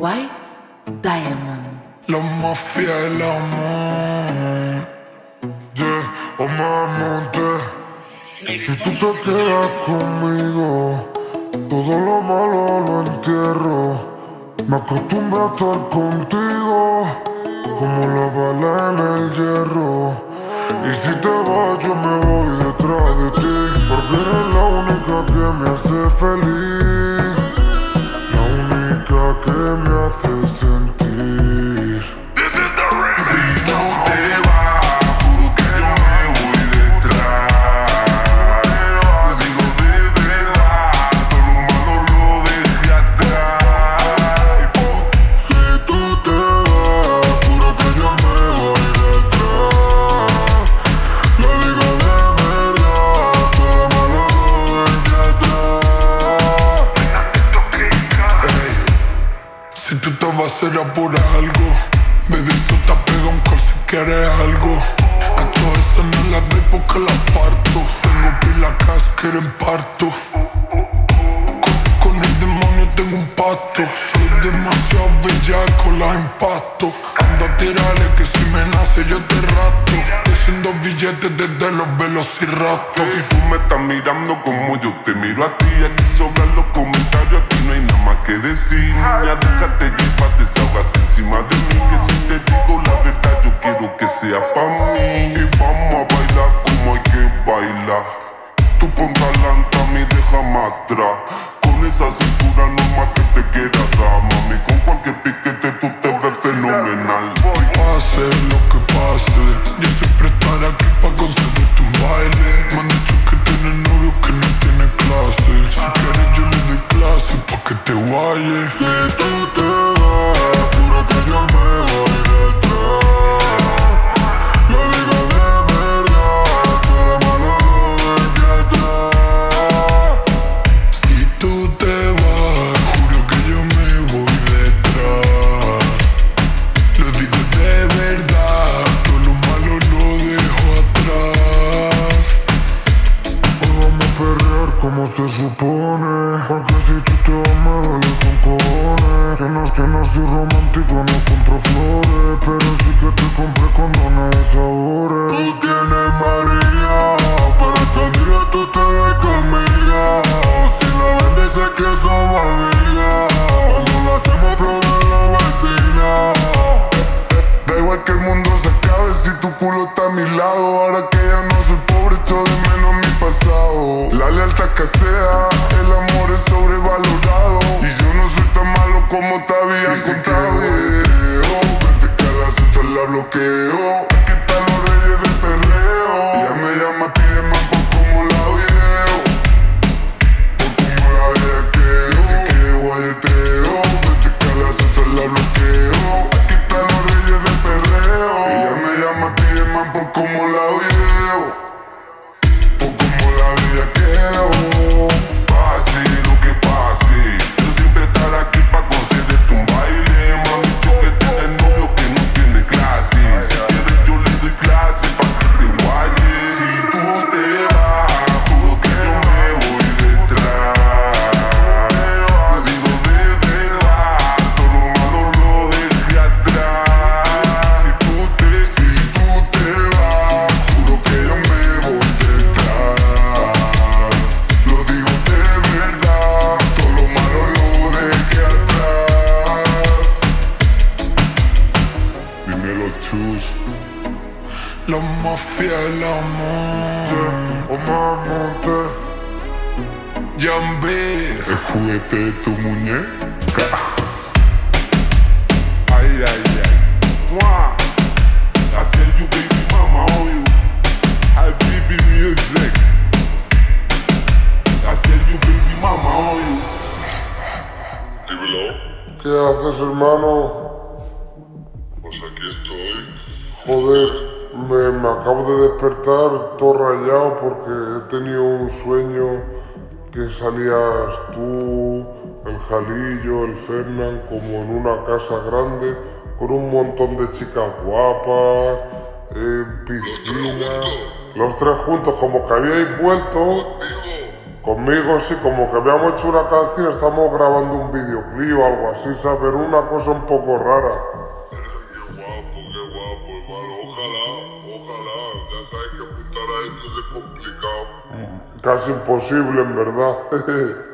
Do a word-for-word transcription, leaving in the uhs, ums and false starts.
White Diamond. La mafia del amor, yeah, oh mamá, yeah. Si tú te quedas conmigo, todo lo malo lo entierro. Me acostumbro a estar contigo, como la bala en el hierro. Y si te vas yo me voy detrás de ti, porque eres la única que me hace feliz, la única que me hace sentir. Si tú te vas será por algo, baby, eso te pega un call si quieres algo. A todas esas no las doy porque las parto. Tengo pila casquera en parto. Con, con el demonio tengo un pacto. Soy demasiado bellaco, las empasto. Ando a tirarle que si me nace yo te rato. Haciendo billetes desde los velociraptors. Y tú me estás mirando como yo te miro a ti. Aquí sobran los comentarios, aquí no hay nada más que decir. Niña, déjate llevar, desahógate encima de mí. Que si te digo la verdad, yo quiero que sea pa' mí. Y vamos a bailar como hay que bailar. Tú ponte adelante a mí, déjame atrás. Con esa cintura normal que te quiera dar, mami. Con cualquier piquete tú te ves fenomenal. Pase lo que pase, yo siempre estaré aquí pa' concederte un baile. Me han dicho que tienes novio que no tiene clase. Si quieres yo le doy clase pa' que te guayes. Si tú te vas, juro que yo me voy detrás. Lo digo de verdad, todo malo lo dejé atrás. Si tú te vas, juro que yo me voy detrás. Lo digo de verdad, todo lo malo lo dejo atrás. Hoy vamos a perrear como se supone, porque si tú te vas me duele con cojones. Que no es que no soy romántico, no compro flores, pero sí que te compré condones de sabores. Tú tienes María, pero escondida tú te ves conmigo. Si no ven dice que somos amigas, cuando lo hacemos aplaudir la vecina. Da igual que el mundo se acabe si tu culo está a mi lado. Ahora que ya no soy pobre, echo de menos mi pasado. La lealtad que sea, el amor es sobrevalorado. Y yo no soy tan malo como te habían contado. Vente que a la cita la bloqueo. Aquí están los reyes del perreo. Ella me llama a ti de man por como la video, por como la bellaqueo. Y si quiere guayeteo, vente que a la cita la bloqueo. Aquí están los reyes del perreo. Ella me llama a ti de man por como la video, por como la bellaqueo. Pase lo que pase, yo siempre estaré aquí pa' concederte un baile. Me han dicho que tienes novio que no tiene clase. Si quieres yo le doy clase pa' que te guayes. Si tú te vas, juro que yo me voy detrás. Lo digo de verdad, todo lo malo lo dejé atrás. Si tú te, si tú te vas, juro que yo me voy detrás. Lo digo de verdad, todo lo malo lo dejé atrás. Dímelo, chus. La mafia del amor, yeah, oh mamá, Yambi, el juguete de tu muñeca. Ay, ay, ay. Mwah. I tell you, baby mama, on you. I baby music. I tell you, baby mama, on you. Dímelo, ¿Qué haces, hermano? pues aquí estoy. Joder, me, me acabo de despertar todo rayado porque he tenido un sueño que salías tú, el Jalillo, el Fernán, como en una casa grande con un montón de chicas guapas, en piscina. Los tres juntos, como que habíais vuelto. Contigo. Conmigo sí, como que habíamos hecho una canción, estamos grabando un videoclip o algo así, ¿sabes? Una cosa un poco rara. Qué guapo, qué guapo, hermano. Ojalá, ojalá. Ya sabes que apuntar a esto es complicado. Casi imposible, en verdad.